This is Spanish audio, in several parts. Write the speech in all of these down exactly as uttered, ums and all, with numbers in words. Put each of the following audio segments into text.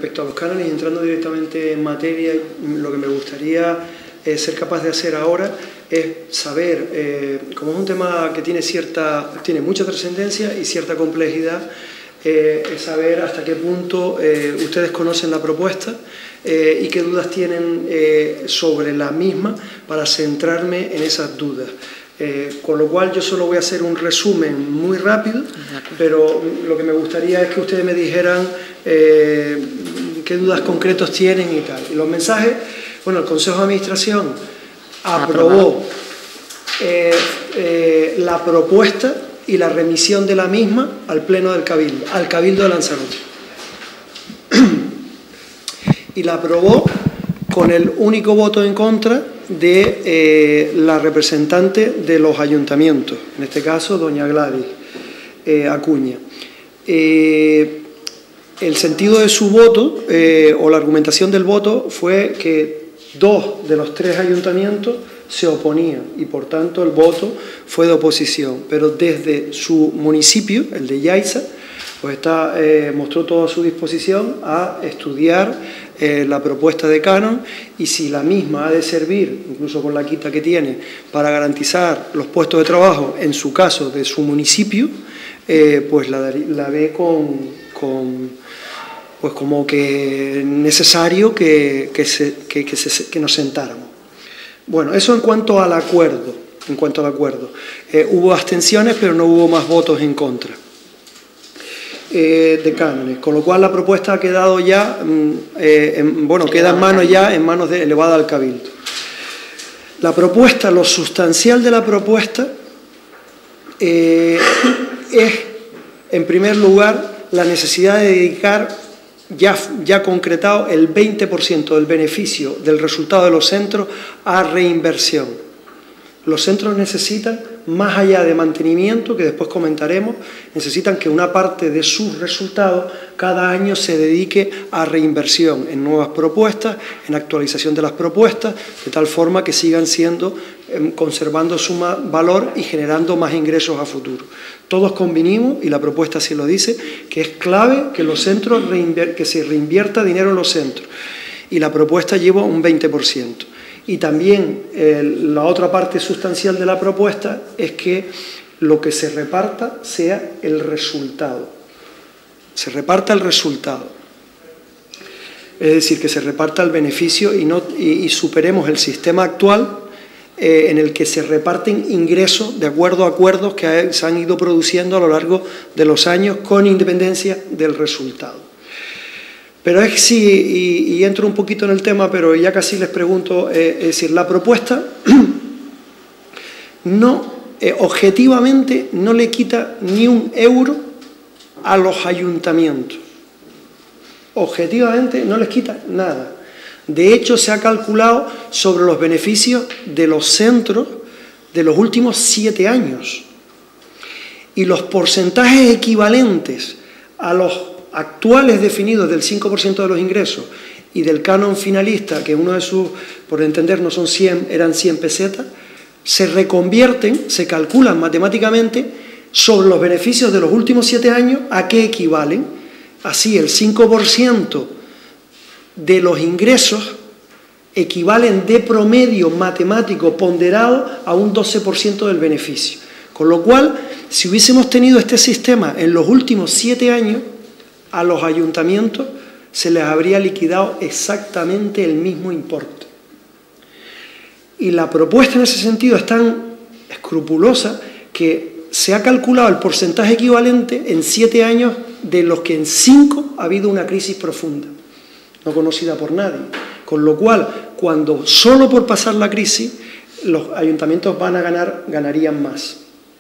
Respecto a los cánones, entrando directamente en materia, lo que me gustaría eh, ser capaz de hacer ahora es saber, eh, como es un tema que tiene, cierta, tiene mucha trascendencia y cierta complejidad, eh, es saber hasta qué punto eh, ustedes conocen la propuesta eh, y qué dudas tienen eh, sobre la misma para centrarme en esas dudas. Eh, con lo cual yo solo voy a hacer un resumen muy rápido, pero lo que me gustaría es que ustedes me dijeran eh, qué dudas concretos tienen y tal. Y los mensajes, bueno, el Consejo de Administración aprobó eh, eh, la propuesta y la remisión de la misma al Pleno del Cabildo, al Cabildo de Lanzarote. Y la aprobó con el único voto en contra de eh, la representante de los ayuntamientos, en este caso doña Gladys eh, Acuña. Eh, el sentido de su voto, eh, o la argumentación del voto, fue que dos de los tres ayuntamientos se oponían y por tanto el voto fue de oposición, pero desde su municipio, el de Yaiza, pues está, eh, mostró toda su disposición a estudiar eh, la propuesta de canon y si la misma ha de servir, incluso con la quita que tiene, para garantizar los puestos de trabajo, en su caso de su municipio, eh, pues la, la ve con, con, pues como que necesario que, que, se, que, que, se, que nos sentáramos. Bueno, eso en cuanto al acuerdo. En cuanto al acuerdo. Eh, hubo abstenciones, pero no hubo más votos en contra de cánones, con lo cual la propuesta ha quedado ya, eh, en, bueno, queda en manos ya, en manos de, elevada al Cabildo. La propuesta, lo sustancial de la propuesta eh, es, en primer lugar, la necesidad de dedicar, ya, ya concretado, el veinte por ciento del beneficio del resultado de los centros a reinversión. Los centros necesitan, más allá de mantenimiento, que después comentaremos, necesitan que una parte de sus resultados cada año se dedique a reinversión en nuevas propuestas, en actualización de las propuestas, de tal forma que sigan siendo, eh, conservando su valor y generando más ingresos a futuro. Todos convinimos, y la propuesta así lo dice, que es clave que, los centros que se reinvierta dinero en los centros. Y la propuesta lleva un veinte por ciento. Y también eh, la otra parte sustancial de la propuesta es que lo que se reparta sea el resultado. Se reparta el resultado. Es decir, que se reparta el beneficio y, no, y, y superemos el sistema actual eh, en el que se reparten ingresos de acuerdo a acuerdos que se han ido produciendo a lo largo de los años con independencia del resultado. Pero es sí, y, y entro un poquito en el tema, pero ya casi les pregunto, eh, es decir, la propuesta no, eh, objetivamente no le quita ni un euro a los ayuntamientos. Objetivamente no les quita nada. De hecho, se ha calculado sobre los beneficios de los centros de los últimos siete años. Y los porcentajes equivalentes a los actuales definidos del cinco por ciento de los ingresos y del canon finalista, que uno de sus, por entender, no son cien, eran cien pesetas, se reconvierten, se calculan matemáticamente sobre los beneficios de los últimos siete años, ¿a qué equivalen? Así, el cinco por ciento de los ingresos equivalen de promedio matemático ponderado a un doce por ciento del beneficio. Con lo cual, si hubiésemos tenido este sistema en los últimos siete años, a los ayuntamientos se les habría liquidado exactamente el mismo importe. Y la propuesta en ese sentido es tan escrupulosa que se ha calculado el porcentaje equivalente en siete años de los que en cinco ha habido una crisis profunda, no conocida por nadie. Con lo cual, cuando solo por pasar la crisis, los ayuntamientos van a ganar, ganarían más.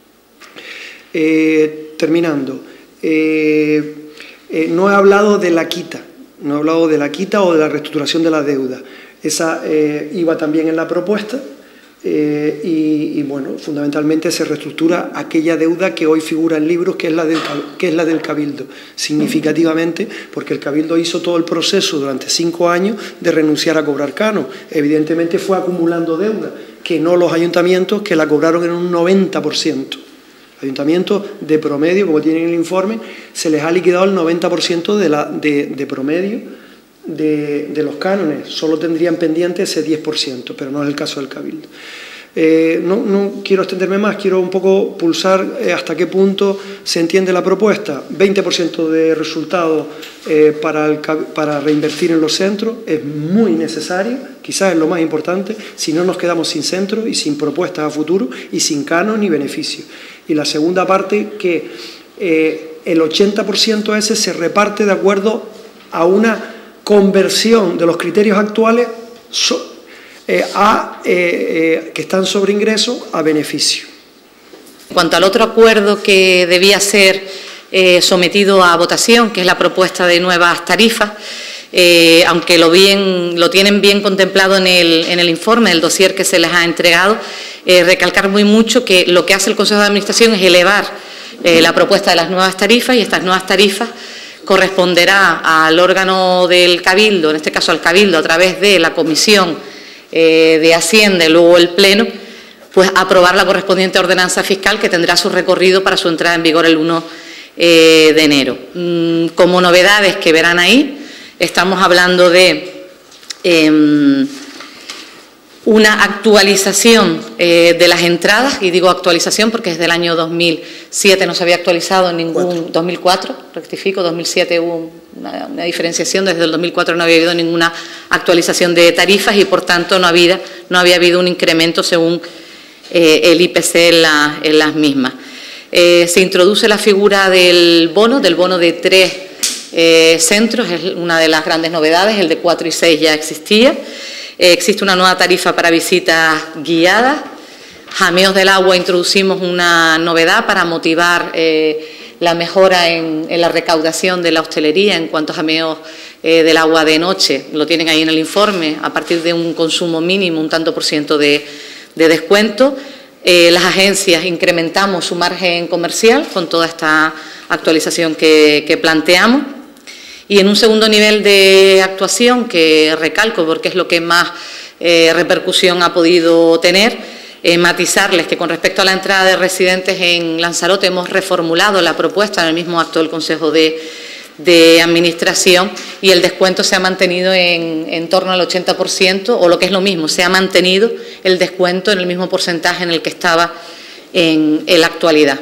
Eh, terminando. Eh, Eh, no he hablado de la quita, no he hablado de la quita o de la reestructuración de la deuda. Esa eh, iba también en la propuesta eh, y, y, bueno, fundamentalmente se reestructura aquella deuda que hoy figura en libros, que es, la del, que es la del Cabildo, significativamente, porque el Cabildo hizo todo el proceso durante cinco años de renunciar a cobrar canon. Evidentemente fue acumulando deuda, que no los ayuntamientos, que la cobraron en un noventa por ciento. Ayuntamientos de promedio, como tienen el informe, se les ha liquidado el noventa por ciento de, la, de, de promedio de, de los cánones, solo tendrían pendiente ese diez por ciento, pero no es el caso del Cabildo. Eh, no, no quiero extenderme más, quiero un poco pulsar eh, hasta qué punto se entiende la propuesta. veinte por ciento de resultado eh, para, el, para reinvertir en los centros es muy necesario, quizás es lo más importante, si no nos quedamos sin centros y sin propuestas a futuro y sin canon ni beneficio. Y la segunda parte, que eh, el ochenta por ciento ese se reparte de acuerdo a una conversión de los criterios actuales so, Eh, a, eh, eh, que están sobre ingreso a beneficio. En cuanto al otro acuerdo que debía ser eh, sometido a votación, que es la propuesta de nuevas tarifas, eh, aunque lo, bien, lo tienen bien contemplado en el, en el informe, el dossier que se les ha entregado, eh, recalcar muy mucho que lo que hace el Consejo de Administración es elevar eh, la propuesta de las nuevas tarifas, y estas nuevas tarifas corresponderá al órgano del Cabildo, en este caso al Cabildo, a través de la Comisión de Hacienda y luego el Pleno, pues aprobar la correspondiente ordenanza fiscal, que tendrá su recorrido para su entrada en vigor el uno de enero. Como novedades que verán ahí, estamos hablando de eh, una actualización eh, de las entradas, y digo actualización porque desde el año dos mil siete no se había actualizado en ningún, dos mil cuatro, rectifico, dos mil siete hubo una, una diferenciación, desde el dos mil cuatro no había habido ninguna actualización de tarifas y por tanto no había, no había habido un incremento según eh, el I P C en, la, en las mismas. Eh, se introduce la figura del bono, del bono de tres eh, centros, es una de las grandes novedades, el de cuatro y seis ya existía. Eh, existe una nueva tarifa para visitas guiadas. Jameos del Agua introducimos una novedad para motivar eh, la mejora en, en la recaudación de la hostelería en cuanto a jameos eh, del agua de noche. Lo tienen ahí en el informe, a partir de un consumo mínimo, un tanto por ciento de, de descuento. Eh, las agencias incrementamos su margen comercial con toda esta actualización que, que planteamos. Y en un segundo nivel de actuación, que recalco porque es lo que más eh, repercusión ha podido tener, eh, matizarles que con respecto a la entrada de residentes en Lanzarote hemos reformulado la propuesta en el mismo acto del Consejo de, de Administración, y el descuento se ha mantenido en, en torno al ochenta por ciento, o lo que es lo mismo, se ha mantenido el descuento en el mismo porcentaje en el que estaba en, en la actualidad.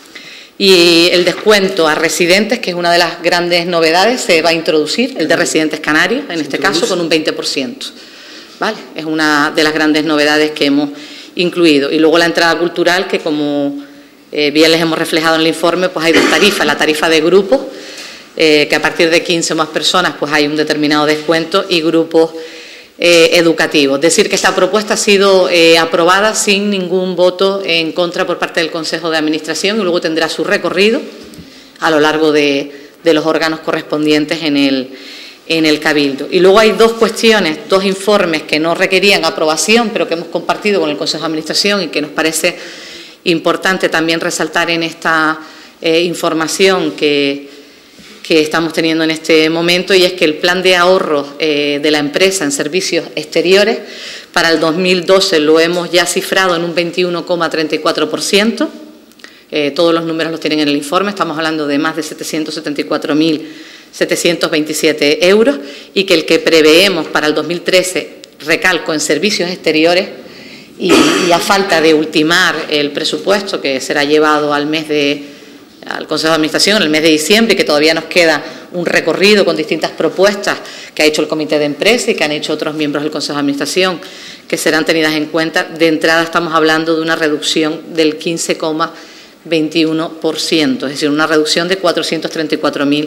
Y el descuento a residentes, que es una de las grandes novedades, se va a introducir, el de residentes canarios, en este caso, con un veinte por ciento. ¿Vale? Es una de las grandes novedades que hemos incluido. Y luego la entrada cultural, que como eh, bien les hemos reflejado en el informe, pues hay dos tarifas. La tarifa de grupos, eh, que a partir de quince o más personas pues hay un determinado descuento, y grupos Eh, educativo. Es decir, que esta propuesta ha sido eh, aprobada sin ningún voto en contra por parte del Consejo de Administración, y luego tendrá su recorrido a lo largo de, de los órganos correspondientes en el, en el Cabildo. Y luego hay dos cuestiones, dos informes que no requerían aprobación, pero que hemos compartido con el Consejo de Administración y que nos parece importante también resaltar en esta eh, información que que estamos teniendo en este momento, y es que el plan de ahorro eh, de la empresa en servicios exteriores para el dos mil doce lo hemos ya cifrado en un veintiuno coma treinta y cuatro por ciento. Eh, todos los números los tienen en el informe, estamos hablando de más de setecientos setenta y cuatro mil setecientos veintisiete euros, y que el que preveemos para el dos mil trece, recalco, en servicios exteriores, y, y a falta de ultimar el presupuesto que será llevado al mes de al Consejo de Administración en el mes de diciembre, y que todavía nos queda un recorrido con distintas propuestas que ha hecho el Comité de Empresa y que han hecho otros miembros del Consejo de Administración, que serán tenidas en cuenta. De entrada estamos hablando de una reducción del quince coma veintiuno por ciento, es decir, una reducción de cuatrocientos treinta y cuatro mil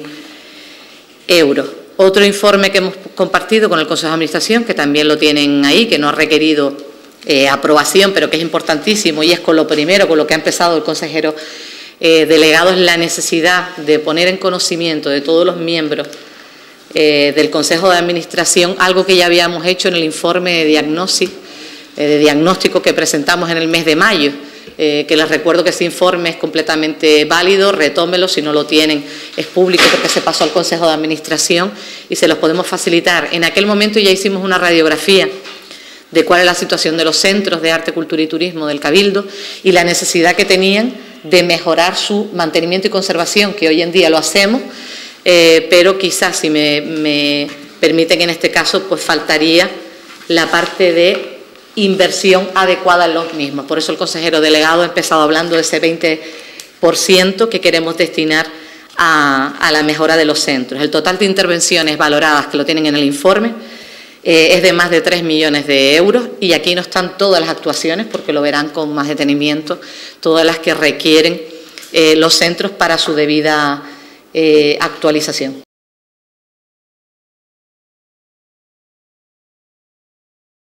euros. Otro informe que hemos compartido con el Consejo de Administración, que también lo tienen ahí, que no ha requerido eh, aprobación, pero que es importantísimo, y es con lo primero, con lo que ha empezado el consejero Eh, delegado, es la necesidad de poner en conocimiento de todos los miembros eh, del Consejo de Administración algo que ya habíamos hecho en el informe de diagnóstico, eh, de diagnóstico que presentamos en el mes de mayo, eh, que les recuerdo que ese informe es completamente válido, retómelo, si no lo tienen es público porque se pasó al Consejo de Administración y se los podemos facilitar. En aquel momento ya hicimos una radiografía de cuál es la situación de los centros de arte, cultura y turismo del Cabildo y la necesidad que tenían de mejorar su mantenimiento y conservación, que hoy en día lo hacemos, eh, pero quizás, si me, me permite que en este caso pues faltaría la parte de inversión adecuada en los mismos. Por eso el consejero delegado ha empezado hablando de ese veinte por ciento que queremos destinar a, a la mejora de los centros. El total de intervenciones valoradas, que lo tienen en el informe, eh, es de más de tres millones de euros, y aquí no están todas las actuaciones, porque lo verán con más detenimiento, todas las que requieren eh, los centros para su debida eh, actualización.